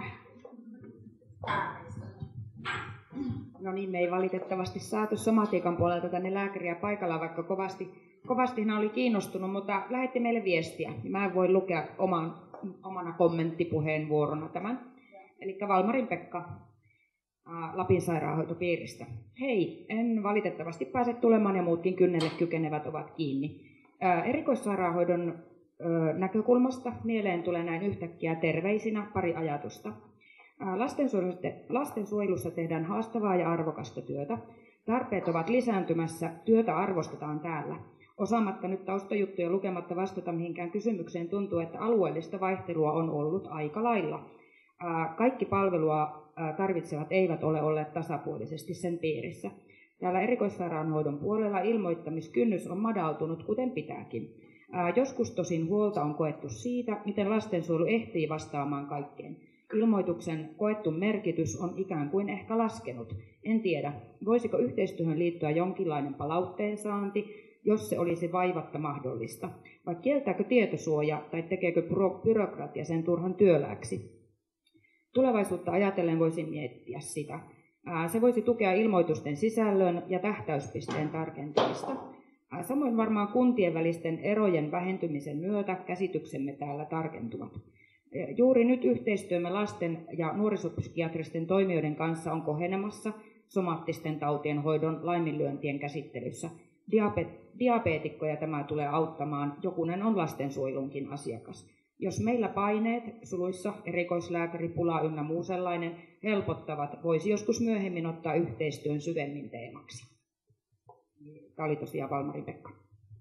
G: No niin, me ei valitettavasti saatu somatiikan puolelta tänne lääkäriä paikalla, vaikka kovasti hän oli kiinnostunut, mutta lähetti meille viestiä. Mä en voi lukea omana kommenttipuheenvuorona tämän. Eli Valmarin Pekka Lapin sairaanhoitopiiristä. Hei, en valitettavasti pääse tulemaan ja muutkin kynnelle kykenevät ovat kiinni. Erikoissairaanhoidon näkökulmasta mieleen tulee näin yhtäkkiä terveisinä pari ajatusta. Lastensuojelussa tehdään haastavaa ja arvokasta työtä. Tarpeet ovat lisääntymässä, työtä arvostetaan täällä. Osaamatta nyt taustajuttuja lukematta vastata mihinkään kysymykseen tuntuu, että alueellista vaihtelua on ollut aika lailla. Kaikki palvelua tarvitsevat eivät ole olleet tasapuolisesti sen piirissä. Täällä erikoissairaanhoidon puolella ilmoittamiskynnys on madaltunut, kuten pitääkin. Joskus tosin huolta on koettu siitä, miten lastensuojelu ehtii vastaamaan kaikkeen. Ilmoituksen koettu merkitys on ikään kuin ehkä laskenut. En tiedä, voisiko yhteistyöhön liittyä jonkinlainen palautteen saanti, jos se olisi vaivatta mahdollista, vai kieltääkö tietosuoja tai tekeekö byrokratia sen turhan työlääksi. Tulevaisuutta ajatellen voisin miettiä sitä. Se voisi tukea ilmoitusten sisällön ja tähtäyspisteen tarkentamista. Samoin varmaan kuntien välisten erojen vähentymisen myötä käsityksemme täällä tarkentuvat. Juuri nyt yhteistyömme lasten- ja nuorisopsykiatristen toimijoiden kanssa on kohenemassa somaattisten tautien hoidon laiminlyöntien käsittelyssä. Diabeetikkoja tämä tulee auttamaan, jokunen on lastensuojelunkin asiakas. Jos meillä paineet, suluissa erikoislääkäripula ynnä muu sellainen, helpottavat, voisi joskus myöhemmin ottaa yhteistyön syvemmin teemaksi. Tämä oli tosiaan Valmarin Pekka.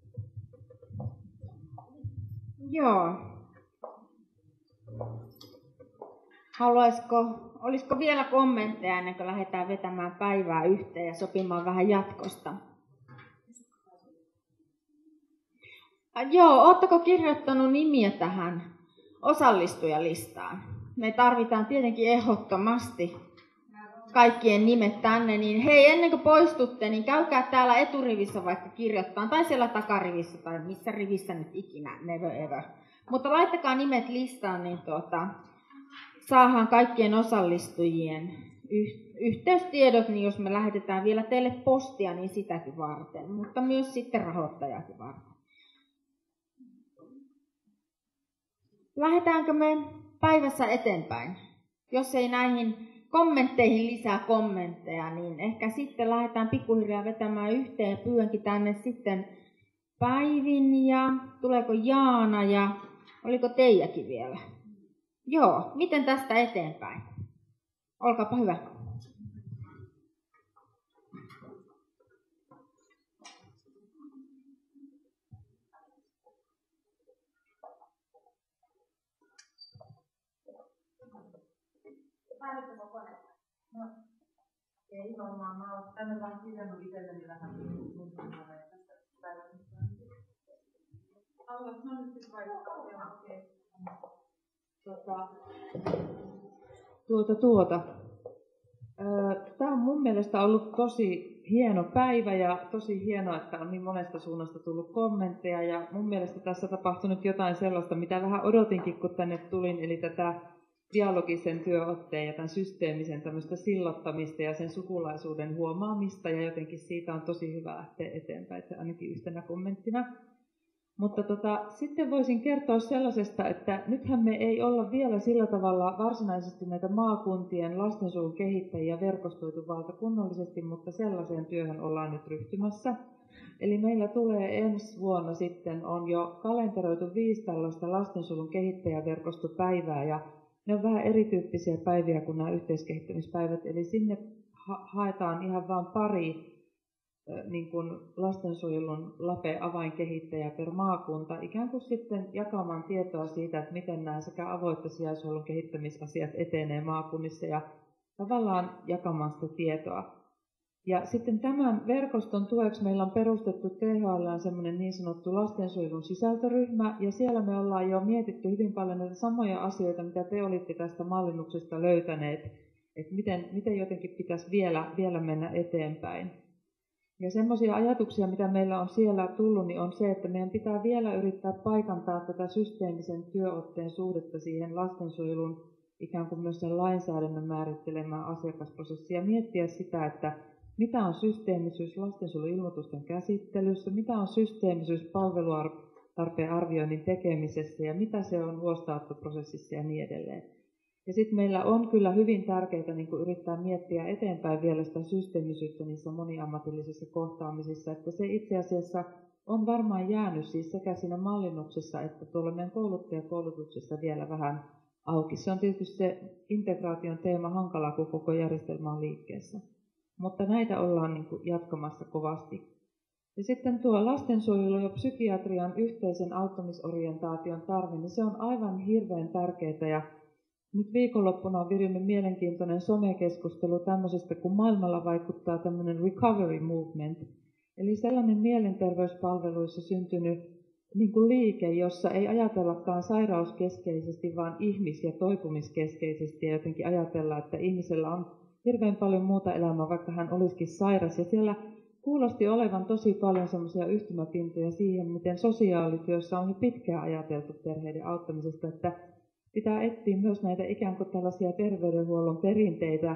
A: Joo. Olisiko vielä kommentteja ennen kuin lähdetään vetämään päivää yhteen ja sopimaan vähän jatkosta? Joo, ootteko kirjoittanut nimiä tähän osallistujalistaan? Me tarvitaan tietenkin ehdottomasti kaikkien nimet tänne, niin hei, ennen kuin poistutte, niin käykää täällä eturivissä vaikka kirjoittaa, tai siellä takarivissä, tai missä rivissä nyt ikinä, never ever. Mutta laittakaa nimet listaan, niin saadaan kaikkien osallistujien yhteystiedot, niin jos me lähetetään vielä teille postia, niin sitäkin varten, mutta myös sitten rahoittajakin varten. Lähdetäänkö me päivässä eteenpäin? Jos ei näihin kommentteihin lisää kommentteja, niin ehkä sitten lähdetään pikkuhiljaa vetämään yhteen. Pyydänkin tänne sitten Päivin ja tuleeko Jaana ja oliko Teijakin vielä? Joo, miten tästä eteenpäin? Olkaapa hyvä.
H: No, ei varmaan. Mä oon tänne vaan kirjannut itselleni vähän tuntumaan. Haluatko mä nyt sitten vaikka? Okei. Tämä on mun mielestä ollut tosi hieno päivä ja tosi hienoa, että on niin monesta suunnasta tullut kommentteja. Ja mun mielestä tässä tapahtui nyt jotain sellaista, mitä vähän odotinkin, kun tänne tulin, eli tätä dialogisen työotteen ja tämän systeemisen tämmöistä sillottamista ja sen sukulaisuuden huomaamista, ja jotenkin siitä on tosi hyvä lähteä eteenpäin, että ainakin yhtenä kommenttina. Mutta sitten voisin kertoa sellaisesta, että nythän me ei olla vielä sillä tavalla varsinaisesti näitä maakuntien lastensuojelun kehittäjiä verkostoitu valtakunnallisesti, mutta sellaiseen työhön ollaan nyt ryhtymässä. Eli meillä tulee ensi vuonna sitten, on jo kalenteroitu 5 tällaista lastensuojelun kehittäjäverkostopäivää, ja ne on vähän erityyppisiä päiviä kuin nämä yhteiskehittämispäivät, eli sinne haetaan ihan vain pari niin kuin lastensuojelun LAPE-avainkehittäjä per maakunta, ikään kuin sitten jakamaan tietoa siitä, että miten nämä sekä avo- että sijaishuollon kehittämisasiat etenee maakunnissa ja tavallaan jakamaan sitä tietoa. Ja sitten tämän verkoston tueksi meillä on perustettu THL:ään semmoinen niin sanottu lastensuojelun sisältöryhmä, ja siellä me ollaan jo mietitty hyvin paljon näitä samoja asioita, mitä te olitte tästä mallinnuksesta löytäneet, että miten jotenkin pitäisi vielä mennä eteenpäin. Ja semmoisia ajatuksia, mitä meillä on siellä tullut, niin on se, että meidän pitää vielä yrittää paikantaa tätä systeemisen työotteen suhdetta siihen lastensuojelun ikään kuin myös sen lainsäädännön määrittelemään asiakasprosessiin ja miettiä sitä, että mitä on systeemisyys lastensuojeluilmoitusten käsittelyssä, mitä on systeemisyys palvelutarpeen arvioinnin tekemisessä ja mitä se on huostaanottoprosessissa ja niin edelleen. Ja sitten meillä on kyllä hyvin tärkeää niin kuin yrittää miettiä eteenpäin vielä sitä systeemisyyttä niissä moniammatillisissa kohtaamisissa, että se itse asiassa on varmaan jäänyt siis sekä siinä mallinnuksessa että tuolla meidän kouluttajakoulutuksessa vielä vähän auki. Se on tietysti se integraation teema hankala, kun koko järjestelmä on liikkeessä. Mutta näitä ollaan niin kuin jatkamassa kovasti. Ja sitten tuo lastensuojelu ja psykiatrian yhteisen auttamisorientaation tarve, niin se on aivan hirveän tärkeää. Ja nyt viikonloppuna on virinnyt mielenkiintoinen somekeskustelu tämmöisestä, kun maailmalla vaikuttaa tämmöinen recovery movement. Eli sellainen mielenterveyspalveluissa syntynyt niin kuin liike, jossa ei ajatellakaan sairauskeskeisesti, vaan ihmis- ja toipumiskeskeisesti. Ja jotenkin ajatella, että ihmisellä on hirveän paljon muuta elämää, vaikka hän olisikin sairas. Ja siellä kuulosti olevan tosi paljon semmoisia yhtymäpintoja siihen, miten sosiaalityössä on jo pitkään ajateltu perheiden auttamisesta, että pitää etsiä myös näitä ikään kuin tällaisia terveydenhuollon perinteitä,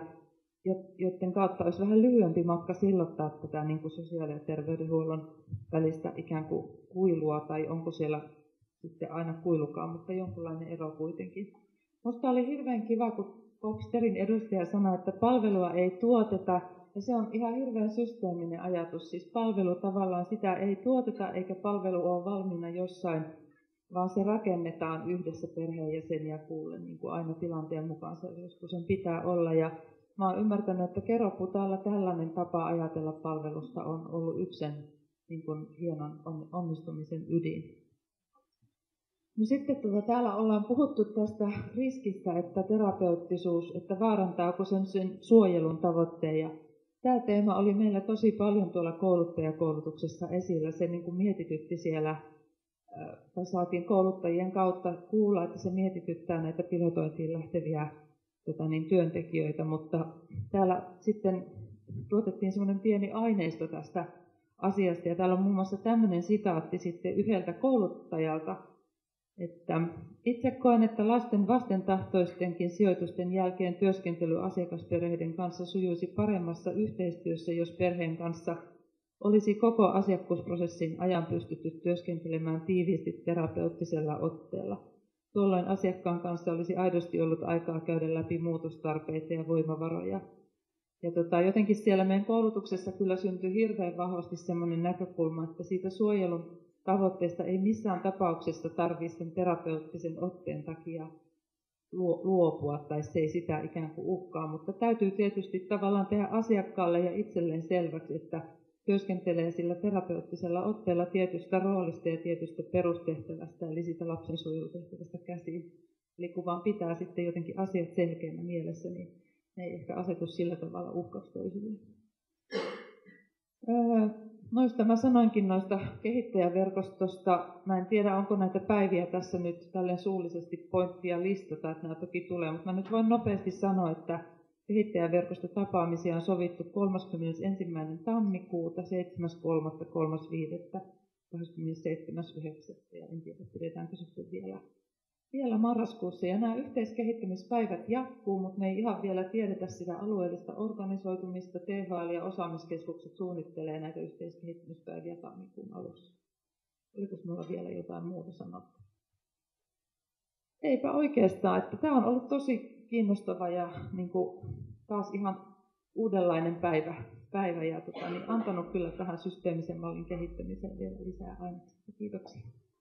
H: joiden kautta olisi vähän lyhyempi matka sillottaa tätä niin kuin sosiaali- ja terveydenhuollon välistä ikään kuin kuilua, tai onko siellä sitten aina kuilukaan, mutta jonkunlainen ero kuitenkin. Minusta oli hirveän kiva, kun Popsterin edustaja sanoi, että palvelua ei tuoteta, ja se on ihan hirveän systeeminen ajatus. Siis palvelu tavallaan sitä ei tuoteta, eikä palvelu ole valmiina jossain, vaan se rakennetaan yhdessä perheenjäseniä kuullen, niin kuin aina tilanteen mukaan se joskus sen pitää olla. Ja mä oon ymmärtänyt, että Keroputaalla tällainen tapa ajatella palvelusta on ollut yksi sen niin kuin hienon onnistumisen ydin. No sitten täällä ollaan puhuttu tästä riskistä, että terapeuttisuus, että vaarantaako sen suojelun tavoitteen. Ja tämä teema oli meillä tosi paljon tuolla kouluttajakoulutuksessa esillä. Se niin kuin mietitytti siellä saatiin kouluttajien kautta kuulla, että se mietityttää näitä pilotointiin lähteviä työntekijöitä, mutta täällä sitten tuotettiin semmoinen pieni aineisto tästä asiasta, ja täällä on muun muassa tämmöinen sitaatti sitten yhdeltä kouluttajalta, että itse koen, että lasten vastentahtoistenkin sijoitusten jälkeen työskentely asiakasperheiden kanssa sujuisi paremmassa yhteistyössä, jos perheen kanssa olisi koko asiakkuusprosessin ajan pystytty työskentelemään tiiviisti terapeuttisella otteella. Tuolloin asiakkaan kanssa olisi aidosti ollut aikaa käydä läpi muutostarpeita ja voimavaroja. Ja jotenkin siellä meidän koulutuksessa kyllä syntyi hirveän vahvasti sellainen näkökulma, että siitä suojelun tavoitteesta ei missään tapauksessa tarvitse sen terapeuttisen otteen takia luopua, tai se ei sitä ikään kuin uhkaa, mutta täytyy tietysti tavallaan tehdä asiakkaalle ja itselleen selväksi, että työskentelee sillä terapeuttisella otteella tietystä roolista ja tietystä perustehtävästä, eli siitä lapsensuojelutehtävästä käsiin. Eli kun vaan pitää sitten jotenkin asiat selkeänä mielessä, niin ne ei ehkä asetu sillä tavalla uhkaksi toisille. Noista mä sanoinkin noista kehittäjäverkostosta. Mä en tiedä, onko näitä päiviä tässä nyt tälleen suullisesti pointtia listata, että nämä toki tulee, mutta mä nyt voin nopeasti sanoa, että kehittäjäverkostotapaamisia on sovittu 31. tammikuuta, 7.3., 3.5., 27.9. ja en tiedä, pidetäänkö sitten vielä marraskuussa. Ja nämä yhteiskehittämispäivät jatkuu, mutta me ei ihan vielä tiedetä sitä alueellista organisoitumista. THL ja osaamiskeskukset suunnittelee näitä yhteiskehittämispäiviä tammikuun alussa. Oliko minulla vielä jotain muuta sanottua? Eipä oikeastaan, että tämä on ollut tosi kiinnostava ja niin kuin taas ihan uudenlainen päivä ja antanut kyllä tähän systeemisen mallin kehittämiseen vielä lisää ainetta. Kiitoksia.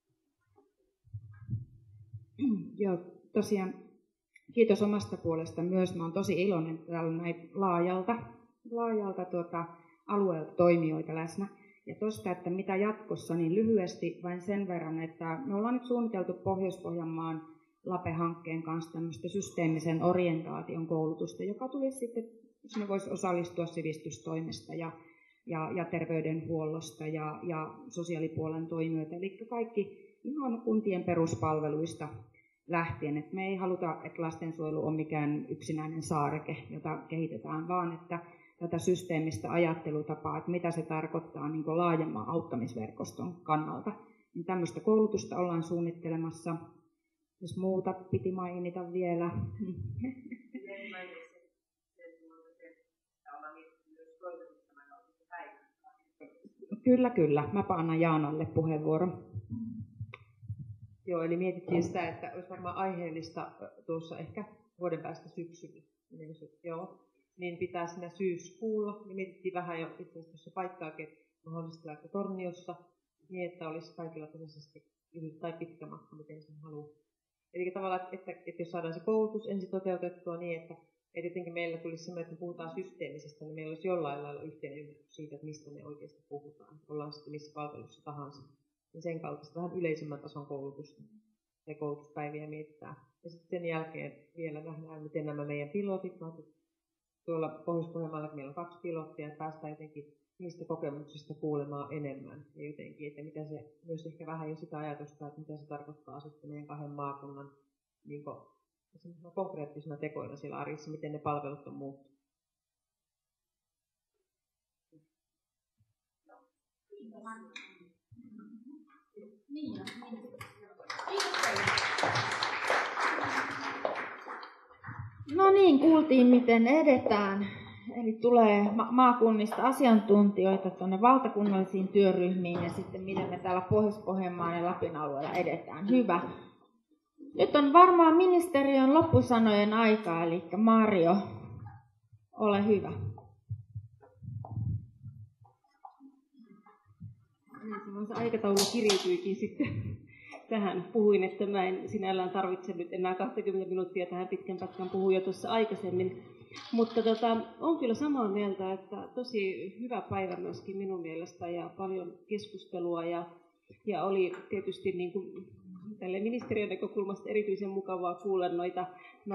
G: Joo, tosiaan kiitos omasta puolesta myös. Mä olen tosi iloinen, että täällä on näin laajalta alueelta toimijoita läsnä. Ja tuosta, että mitä jatkossa, niin lyhyesti vain sen verran, että me ollaan nyt suunniteltu Pohjois-Pohjanmaan LAPE-hankkeen kanssa tämmöistä systeemisen orientaation koulutusta, joka tulisi sitten, sinne voisi osallistua sivistystoimesta ja terveydenhuollosta ja sosiaalipuolen toimijoita, eli kaikki ihan kuntien peruspalveluista lähtien. Et me ei haluta, että lastensuojelu on mikään yksinäinen saareke, jota kehitetään, vaan että tätä systeemistä ajattelutapaa, että mitä se tarkoittaa niin kuin laajemman auttamisverkoston kannalta. Niin tämmöistä koulutusta ollaan suunnittelemassa. Jos muuta piti mainita vielä. Kyllä. Mäpä annan Jaanalle puheenvuoron.
D: Joo, eli mietittiin sitä, että olisi varmaan aiheellista tuossa ehkä vuoden päästä syksyllä. Niin pitää siinä syyskuulla. Niin mietittiin vähän jo itse asiassa tuossa paikkaakin, mahdollisesti vaikka Torniossa, niin että olisi kaikilla tasaisesti lyhyt tai pitkä matka, miten sen haluaa. Eli tavallaan, että jos saadaan se koulutus ensin toteutettua niin, että jotenkin meillä tulisi semmoinen, että kun puhutaan systeemisestä, niin meillä olisi jollain lailla yhteinen ymmärrys siitä, että mistä me oikeasti puhutaan. Ollaan sitten missä palvelussa tahansa. Ja sen kaltaista vähän yleisemmän tason koulutusta ja koulutuspäiviä mietitään. Ja sitten sen jälkeen vielä nähdään, miten nämä meidän pilotit, tuolla Pohjois-Pohjanmaalla meillä on 2 pilottia, ja päästään jotenkin niistä kokemuksista kuulemaan enemmän. Ja jotenkin, että mitä se, myös ehkä vähän jo sitä ajatusta, että mitä se tarkoittaa sitten meidän 2 maakunnan niin konkreettisena tekoina siellä arjessa, miten ne palvelut on muuttunut.
A: No niin, kuultiin miten edetään. Eli tulee maakunnista asiantuntijoita tuonne valtakunnallisiin työryhmiin ja sitten miten me täällä Pohjois-Pohjanmaan ja Lapin alueella edetään. Hyvä. Nyt on varmaan ministeriön loppusanojen aika, eli Mario, ole hyvä.
I: Se aikataulu kirjoityikin sitten tähän. Puhuin, että mä en sinällään tarvitse nyt enää 20 minuuttia tähän pitkän pätkän, puhuin jo tuossa aikaisemmin. Mutta on kyllä samaa mieltä, että tosi hyvä päivä myöskin minun mielestä ja paljon keskustelua ja oli tietysti niin kuin tälle ministeriön näkökulmasta erityisen mukavaa kuulla noita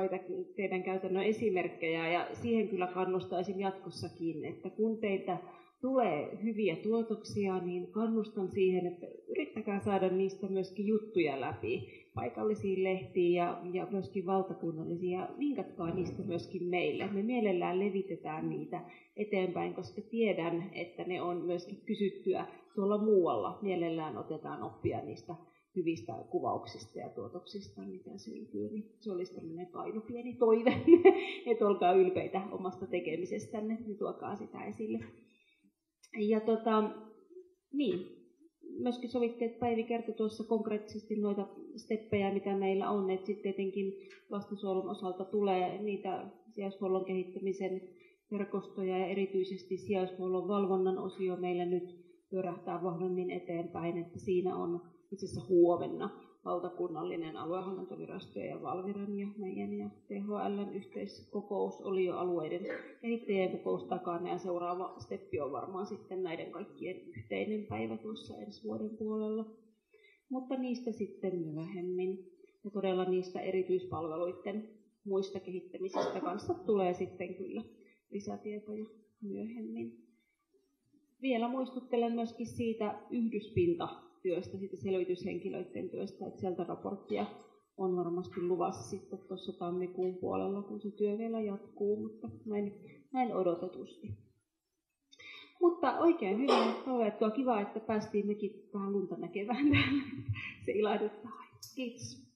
I: teidän käytännön esimerkkejä ja siihen kyllä kannustaisin jatkossakin, että kun teiltä tulee hyviä tuotoksia, niin kannustan siihen, että yrittäkää saada niistä myöskin juttuja läpi paikallisiin lehtiin ja myöskin valtakunnallisiin, ja vinkatkaa niistä myöskin meille. Me mielellään levitetään niitä eteenpäin, koska tiedän, että ne on myöskin kysyttyä tuolla muualla. Mielellään otetaan oppia niistä hyvistä kuvauksista ja tuotoksista, mitä syntyy. Niin se olisi tämmöinen kaino pieni toive, että olkaa ylpeitä omasta tekemisestänne, niin tuokaa sitä esille. Ja niin, myöskin sovittiin, että Päivi kertoi tuossa konkreettisesti noita steppejä, mitä meillä on, että sitten tietenkin lastensuojelun osalta tulee niitä sijaishuollon kehittämisen verkostoja ja erityisesti sijaishuollon valvonnan osio meillä nyt pyörähtää vahvemmin eteenpäin, että siinä on itse asiassa huomenna valtakunnallinen aluehallintovirastojen ja Valviran ja meidän ja THL:n yhteiskokous oli jo alueiden kehittäjien kokous takana, ja seuraava steppi on varmaan sitten näiden kaikkien yhteinen päivä tuossa ensi vuoden puolella. Mutta niistä sitten myöhemmin. Ja todella niistä erityispalveluiden muista kehittämisistä kanssa tulee sitten kyllä lisätietoja myöhemmin. Vielä muistuttelen myöskin siitä yhdyspintatyöstä, siitä selvityshenkilöiden työstä, että sieltä raporttia on varmasti luvassa sitten tuossa tammikuun puolella, kun se työ vielä jatkuu, mutta näin odotetusti. Mutta oikein hyvää toivettua, kiva, että päästiin mekin vähän lunta näkevään täällä. Se ilahduttaa. Kiitos.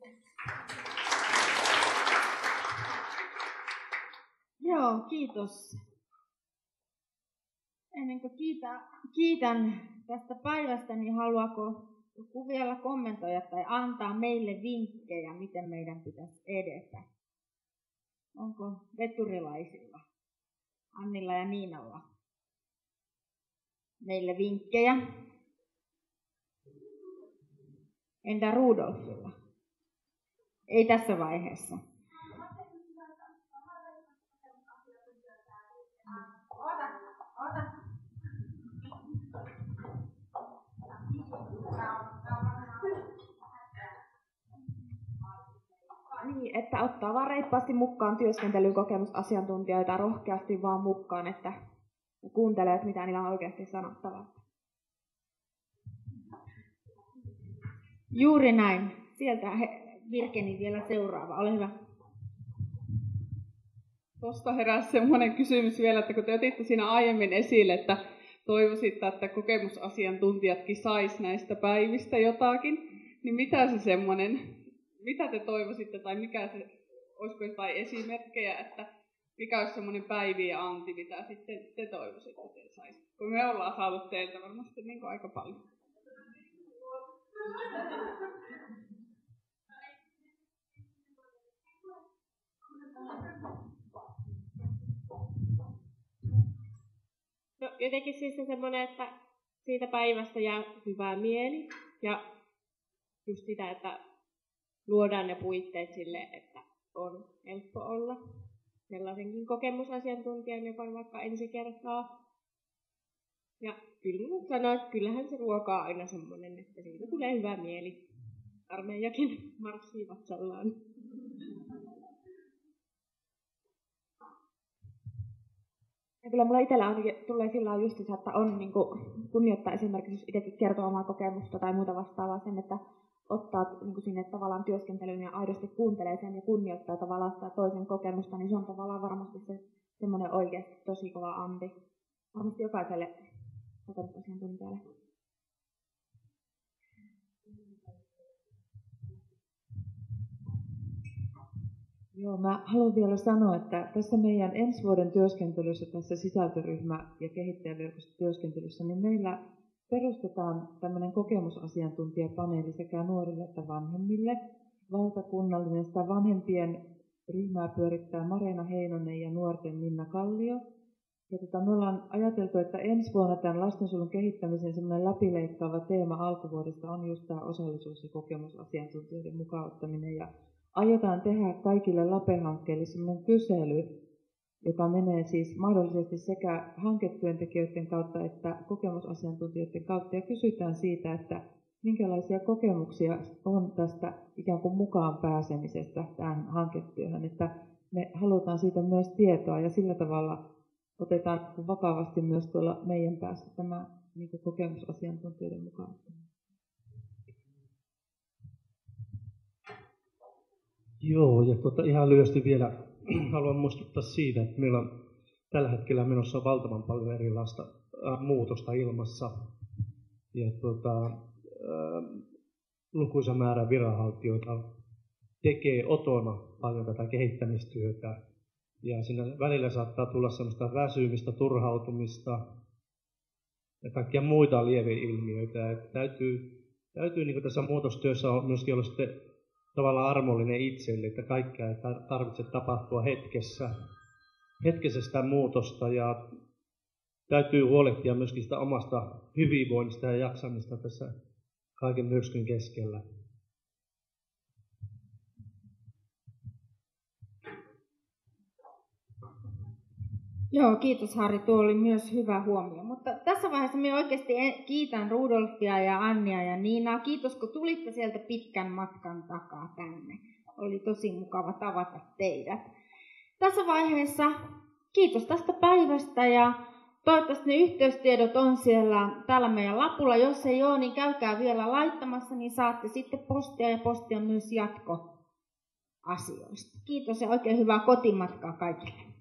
A: Joo, kiitos. Ennen kuin kiitän tästä päivästä, niin haluaako joku vielä kommentoida tai antaa meille vinkkejä, miten meidän pitäisi edetä? Onko veturilaisilla, Annilla ja Niinalla, meille vinkkejä? Entä Rudolfilla? Ei tässä vaiheessa. Niin, että ottaa vaan reippaasti mukaan työskentelykokemusasiantuntijoita rohkeasti vaan mukaan, että kuuntelee, että mitä niillä on oikeasti sanottavaa. Juuri näin. Sieltä Virkeni vielä seuraava. Ole hyvä.
J: Tuosta heräsi semmoinen kysymys vielä, että kun te otitte siinä aiemmin esille, että toivoisitte, että kokemusasiantuntijatkin sais näistä päivistä jotakin, niin mitä se semmoinen, mitä te toivoisitte tai mikä se, olisiko jotain esimerkkejä, että mikä olisi semmoinen päivien anti, mitä sitten te toivoisitte, että te saisitte? Kun me ollaan saatu teiltä varmasti niin kuin aika paljon.
F: No jotenkin siis se semmoinen, että siitä päivästä jää hyvä mieli ja just sitä, että luodaan ne puitteet sille, että on helppo olla sellaisenkin kokemusasiantuntijan, joka on vaikka ensi kertaa. Ja kyllä sanoin, että kyllähän se ruoka on aina semmoinen, että siitä tulee hyvä mieli. Armeijakin marssii vatsallaan.
A: Ja kyllä mulla itsellä ainakin tulee sillä on just että on niin kuin kunnioittaa esimerkiksi, jos itsekin kertoo omaa kokemusta tai muuta vastaavaa sen, että ottaa niin kuin sinne tavallaan työskentelyyn ja aidosti kuuntelee sen ja kunnioittaa tavallaan sitä toisen kokemusta, niin se on tavallaan varmasti se semmoinen oikeasti tosi kova anti. Varmasti jokaiselle kokemusasiantuntijalle.
H: Joo, mä haluan vielä sanoa, että tässä meidän ensi vuoden työskentelyssä, tässä sisältöryhmä- ja kehittäjäverkostotyöskentelyssä, niin meillä perustetaan tämmöinen kokemusasiantuntijapaneeli sekä nuorille että vanhemmille. Valtakunnallinen sitä vanhempien ryhmää pyörittää Marina Heinonen ja nuorten Minna Kallio. Ja me ollaan ajateltu, että ensi vuonna tämän lastensuojelun kehittämisen semmoinen läpileikkaava teema alkuvuodesta on just tämä osallisuus- ja kokemusasiantuntijoiden mukauttaminen. Ja aiotaan tehdä kaikille LAPE-hankkeille semmoinen kysely, joka menee siis mahdollisesti sekä hanketyöntekijöiden kautta että kokemusasiantuntijoiden kautta. Ja kysytään siitä, että minkälaisia kokemuksia on tästä ikään kuin mukaan pääsemisestä tähän hanketyöhön. Että me halutaan siitä myös tietoa ja sillä tavalla otetaan vakavasti myös tuolla meidän päässä tämä niin kuin kokemusasiantuntijoiden mukaan.
K: Joo, ja ihan lyhyesti vielä haluan muistuttaa siitä, että meillä on tällä hetkellä menossa valtavan paljon erilaista muutosta ilmassa. Ja lukuisa määrä viranhaltijoita tekee otona paljon tätä kehittämistyötä. Ja siinä välillä saattaa tulla sellaista väsymistä, turhautumista ja kaikkia muita lieveilmiöitä. Että täytyy niin kuin tässä muutostyössä myöskin olla sitten tavallaan armollinen itselle, että kaikkea ei tarvitse tapahtua hetkessä sitä muutosta, ja täytyy huolehtia myöskin sitä omasta hyvinvoinnista ja jaksamista tässä kaiken myrskyn keskellä.
A: Joo, kiitos Harri, tuo oli myös hyvä huomio. Mutta tässä vaiheessa minä oikeasti kiitän Rudolfia ja Annia ja Niinaa. Kiitos, kun tulitte sieltä pitkän matkan takaa tänne. Oli tosi mukava tavata teidät. Tässä vaiheessa kiitos tästä päivästä ja toivottavasti ne yhteystiedot on täällä meidän lapulla. Jos ei ole, niin käykää vielä laittamassa, niin saatte sitten postia ja postia myös jatkoasioista. Kiitos ja oikein hyvää kotimatkaa kaikille.